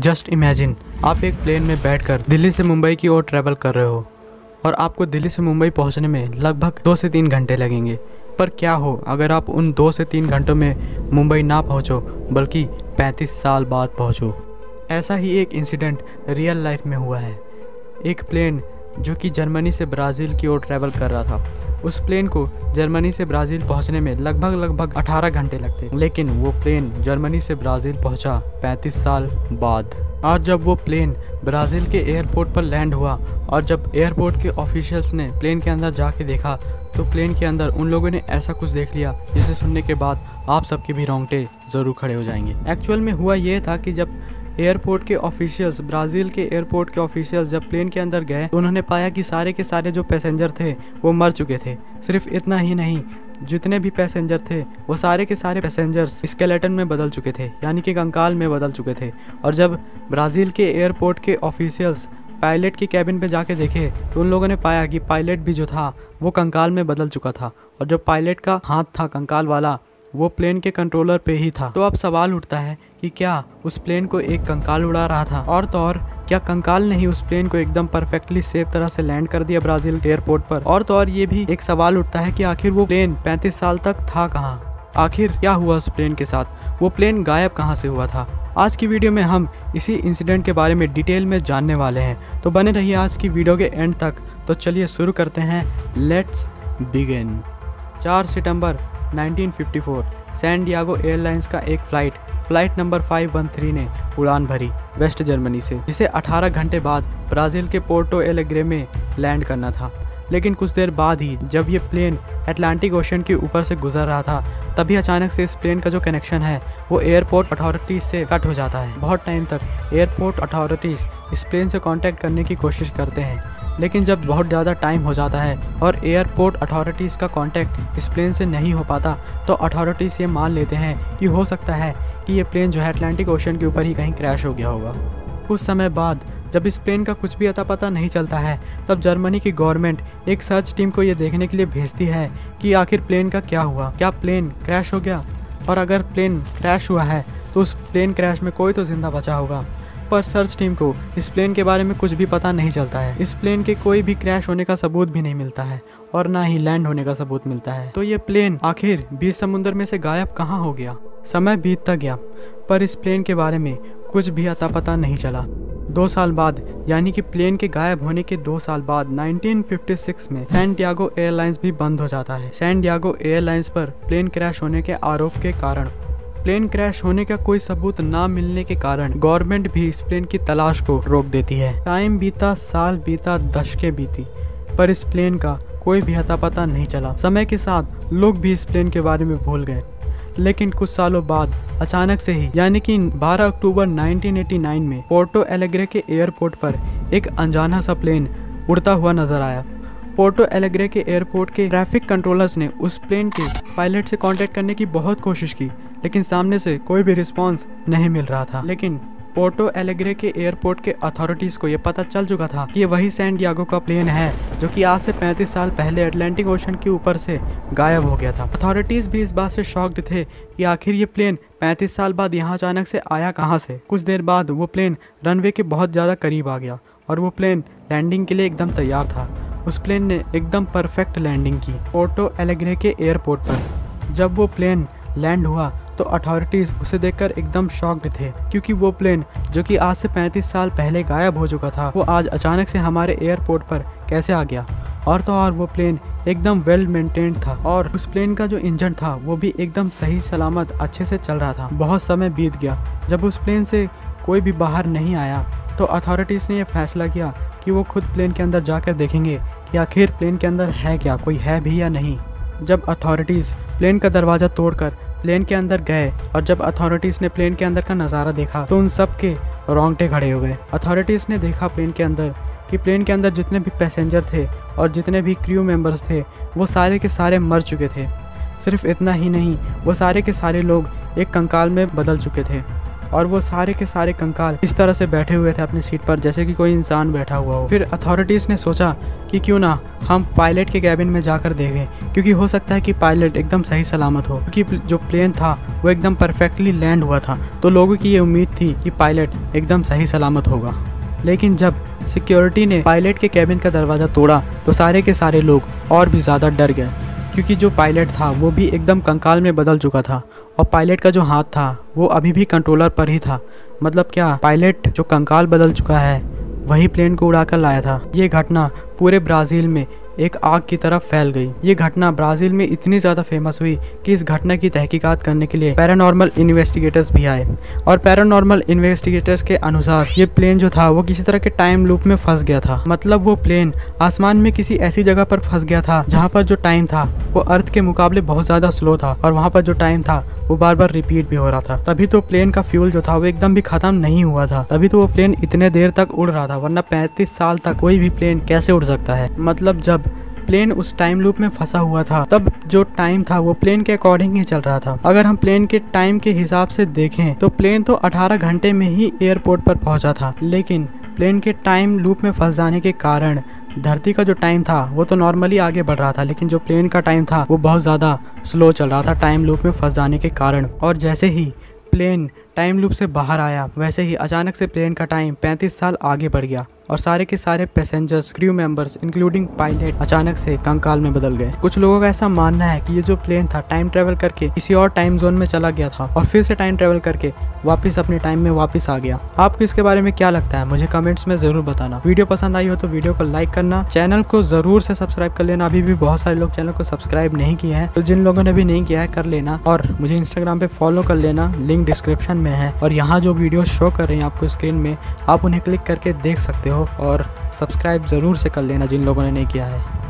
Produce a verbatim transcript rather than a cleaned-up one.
Just imagine, आप एक plane में बैठकर दिल्ली से मुंबई की ओर ट्रैवल कर रहे हो और आपको दिल्ली से मुंबई पहुंचने में लगभग दो से तीन घंटे लगेंगे। पर क्या हो अगर आप उन दो से तीन घंटों में मुंबई ना पहुंचो बल्कि पैंतीस साल बाद पहुंचो। ऐसा ही एक इंसिडेंट रियल लाइफ में हुआ है। एक प्लेन जो कि जर्मनी से ब्राज़ील की ओर ट्रैवल कर रहा था, उस प्लेन को जर्मनी से ब्राज़ील पहुंचने में लगभग लगभग अठारह घंटे लगते, लेकिन वो प्लेन जर्मनी से ब्राज़ील पहुंचा पैंतीस साल बाद। और जब वो प्लेन ब्राज़ील के एयरपोर्ट पर लैंड हुआ और जब एयरपोर्ट के ऑफिशियल्स ने प्लेन के अंदर जाके देखा तो प्लेन के अंदर उन लोगों ने ऐसा कुछ देख लिया जिसे सुनने के बाद आप सबके भी रोंगटे ज़रूर खड़े हो जाएंगे। एक्चुअल में हुआ ये था कि जब एयरपोर्ट के ऑफिशियल्स ब्राज़ील के एयरपोर्ट के ऑफिशियल्स जब प्लेन के अंदर गए तो उन्होंने पाया कि सारे के सारे जो पैसेंजर थे वो मर चुके थे। सिर्फ इतना ही नहीं, जितने भी पैसेंजर थे वो सारे के सारे पैसेंजर्स स्केलेटन में बदल चुके थे, यानी कि कंकाल में बदल चुके थे। और जब ब्राज़ील के एयरपोर्ट के ऑफिशियल्स पायलट की कैबिन पे जाके देखे तो उन लोगों ने पाया कि पायलट भी जो था वो कंकाल में बदल चुका था और जो पायलट का हाथ था कंकाल वाला वो प्लेन के कंट्रोलर पे ही था। तो अब सवाल उठता है कि क्या उस प्लेन को एक कंकाल उड़ा रहा था, और तो और क्या कंकाल ने ही उस प्लेन को एकदम परफेक्टली सेफ तरह से लैंड कर दिया ब्राज़ील के एयरपोर्ट पर। और तो और ये भी एक सवाल उठता है कि आखिर वो प्लेन पैंतीस साल तक था कहाँ, आखिर क्या हुआ उस प्लेन के साथ, वो प्लेन गायब कहाँ से हुआ था। आज की वीडियो में हम इसी इंसिडेंट के बारे में डिटेल में जानने वाले हैं, तो बने रहिए आज की वीडियो के एंड तक। तो चलिए शुरू करते हैं, लेट्स बिगिन। चार सितंबर nineteen fifty four San Diego airlines का एक flight flight number five one three ने उड़ान भरी वेस्ट जर्मनी से, जिसे अठारह घंटे बाद ब्राज़ील के पोर्टो एलेग्रे में लैंड करना था। लेकिन कुछ देर बाद ही जब ये प्लेन अटलांटिक ओशन के ऊपर से गुजर रहा था तभी अचानक से इस प्लेन का जो कनेक्शन है वो एयरपोर्ट अथॉरिटीज़ से कट हो जाता है। बहुत टाइम तक एयरपोर्ट अथॉरिटीज़ इस प्लेन से कांटेक्ट करने की कोशिश करते हैं, लेकिन जब बहुत ज़्यादा टाइम हो जाता है और एयरपोर्ट अथॉरिटीज़ का कांटेक्ट इस प्लेन से नहीं हो पाता तो अथॉरिटीज़ ये मान लेते हैं कि हो सकता है कि ये प्लेन जो है अटलांटिक ओशन के ऊपर ही कहीं क्रैश हो गया होगा। कुछ समय बाद जब इस प्लेन का कुछ भी अता पता नहीं चलता है तब जर्मनी की गवर्नमेंट एक सर्च टीम को ये देखने के लिए भेजती है कि आखिर प्लेन का क्या हुआ, क्या प्लेन क्रैश हो गया, और अगर प्लेन क्रैश हुआ है तो उस प्लेन क्रैश में कोई तो जिंदा बचा होगा। पर सर्च टीम को इस प्लेन के बारे में कुछ भी पता नहीं चलता है। इस प्लेन के कोई भी क्रैश होने का सबूत भी नहीं मिलता है और ना ही लैंड होने का सबूत मिलता है। तो ये प्लेन आखिर बीच समुद्र में से गायब कहाँ हो गया। समय बीतता गया पर इस प्लेन के बारे में कुछ भी अता पता नहीं चला। दो साल बाद यानी कि प्लेन के गायब होने के दो साल बाद नाइनटीन फिफ्टी सिक्स में सैन डियागो एयरलाइंस भी बंद हो जाता है। सैन डियागो एयरलाइंस पर प्लेन क्रैश होने के आरोप के कारण प्लेन क्रैश होने का कोई सबूत ना मिलने के कारण गवर्नमेंट भी इस प्लेन की तलाश को रोक देती है। टाइम बीता, साल बीता, दशकें बीती, पर इस प्लेन का कोई भी अता पता नहीं चला। समय के साथ लोग भी इस प्लेन के बारे में भूल गए, लेकिन कुछ सालों बाद अचानक से ही यानी कि बारह अक्टूबर नाइनटीन एटी नाइन में पोर्टो एलेग्रे के एयरपोर्ट पर एक अनजाना सा प्लेन उड़ता हुआ नजर आया। पोर्टो एलेग्रे के एयरपोर्ट के ट्रैफिक कंट्रोलर्स ने उस प्लेन के पायलट से कांटेक्ट करने की बहुत कोशिश की, लेकिन सामने से कोई भी रिस्पांस नहीं मिल रहा था। लेकिन पोर्टो एलेग्रे के एयरपोर्ट के अथॉरिटीज़ को ये पता चल चुका था कि ये वही सैन डियागो का प्लेन है जो कि आज से पैंतीस साल पहले अटलांटिक ओशन के ऊपर से गायब हो गया था। अथॉरिटीज़ भी इस बात से शॉक्ड थे कि आखिर ये प्लेन पैंतीस साल बाद यहाँ अचानक से आया कहाँ से। कुछ देर बाद वो प्लेन रनवे के बहुत ज़्यादा करीब आ गया और वो प्लेन लैंडिंग के लिए एकदम तैयार था। उस प्लेन ने एकदम परफेक्ट लैंडिंग की पोर्टो एलेग्रे के एयरपोर्ट पर। जब वो प्लेन लैंड हुआ तो अथॉरिटीज़ उसे देखकर एकदम शॉक्ड थे, क्योंकि वो प्लेन जो कि आज से पैंतीस साल पहले गायब हो चुका था वो आज अचानक से हमारे एयरपोर्ट पर कैसे आ गया। और तो और वो प्लेन एकदम वेल मेंटेन्ड था और उस प्लेन का जो इंजन था वो भी एकदम सही सलामत अच्छे से चल रहा था। बहुत समय बीत गया, जब उस प्लेन से कोई भी बाहर नहीं आया तो अथॉरिटीज़ ने यह फैसला किया कि वो खुद प्लेन के अंदर जाकर देखेंगे कि आखिर प्लेन के अंदर है क्या, कोई है भी या नहीं। जब अथॉरिटीज़ प्लेन का दरवाज़ा तोड़कर प्लेन के अंदर गए और जब अथॉरिटीज़ ने प्लेन के अंदर का नज़ारा देखा तो उन सब के रोंगटे खड़े हो गए। अथॉरिटीज़ ने देखा प्लेन के अंदर कि प्लेन के अंदर जितने भी पैसेंजर थे और जितने भी क्रू मेंबर्स थे वो सारे के सारे मर चुके थे। सिर्फ इतना ही नहीं, वो सारे के सारे लोग एक कंकाल में बदल चुके थे। और वो सारे के सारे कंकाल इस तरह से बैठे हुए थे अपनी सीट पर जैसे कि कोई इंसान बैठा हुआ हो। फिर अथॉरिटीज ने सोचा कि क्यों ना हम पायलट के कैबिन में जाकर देखें, क्योंकि हो सकता है कि पायलट एकदम सही सलामत हो, क्योंकि जो प्लेन था वो एकदम परफेक्टली लैंड हुआ था। तो लोगों की ये उम्मीद थी कि पायलट एकदम सही सलामत होगा। लेकिन जब सिक्योरिटी ने पायलट के कैबिन का दरवाज़ा तोड़ा तो सारे के सारे लोग और भी ज़्यादा डर गए, क्योंकि जो पायलट था वो भी एकदम कंकाल में बदल चुका था और पायलट का जो हाथ था वो अभी भी कंट्रोलर पर ही था। मतलब क्या, पायलट जो कंकाल बदल चुका है वही प्लेन को उड़ाकर लाया था। ये घटना पूरे ब्राज़ील में एक आग की तरफ फैल गई। ये घटना ब्राज़ील में इतनी ज़्यादा फेमस हुई कि इस घटना की तहकीकात करने के लिए पैरानॉर्मल इन्वेस्टिगेटर्स भी आए और पैरानॉर्मल इन्वेस्टिगेटर्स के अनुसार ये प्लेन जो था वो किसी तरह के टाइम लूप में फंस गया था। मतलब वो प्लेन आसमान में किसी ऐसी जगह पर फंस गया था जहाँ पर जो टाइम था वो अर्थ के मुकाबले बहुत ज़्यादा स्लो था और वहाँ पर जो टाइम था वो बार बार रिपीट भी हो रहा था। तभी तो प्लेन का फ्यूल जो था वो एकदम भी खत्म नहीं हुआ था, तभी तो वो प्लेन इतने देर तक उड़ रहा था, वरना पैंतीस साल तक कोई भी प्लेन कैसे उड़ सकता है। मतलब जब प्लेन उस टाइम लूप में फंसा हुआ था तब जो टाइम था वो प्लेन के अकॉर्डिंग ही चल रहा था। अगर हम प्लेन के टाइम के हिसाब से देखें तो प्लेन तो अठारह घंटे में ही एयरपोर्ट पर पहुंचा था, लेकिन प्लेन के टाइम लूप में फंस जाने के कारण धरती का जो टाइम था वो तो नॉर्मली आगे बढ़ रहा था, लेकिन जो प्लेन का टाइम था वो बहुत ज़्यादा स्लो चल रहा था टाइम लूप में फंस जाने के कारण। और जैसे ही प्लेन टाइम लूप से बाहर आया वैसे ही अचानक से प्लेन का टाइम पैंतीस साल आगे बढ़ गया और सारे के सारे passengers, crew members including pilot अचानक से कंकाल में बदल गए। कुछ लोगों का ऐसा मानना है कि ये जो प्लेन था टाइम ट्रेवल करके किसी और टाइम जोन में चला गया था और फिर से टाइम ट्रेवल करके वापस अपने टाइम में वापस आ गया। आपको इसके बारे में क्या लगता है मुझे कमेंट्स में जरूर बताना। वीडियो पसंद आई हो तो वीडियो को लाइक करना, चैनल को जरूर से सब्सक्राइब कर लेना। अभी भी बहुत सारे लोग चैनल को सब्सक्राइब नहीं किए हैं, तो जिन लोगों ने भी नहीं किया है कर लेना और मुझे इंस्टाग्राम पे फॉलो कर लेना, लिंक डिस्क्रिप्शन में है। और यहाँ जो वीडियो शो कर रहे हैं आपको स्क्रीन में, आप उन्हें क्लिक करके देख सकते हो और सब्सक्राइब ज़रूर से कर लेना जिन लोगों ने नहीं किया है।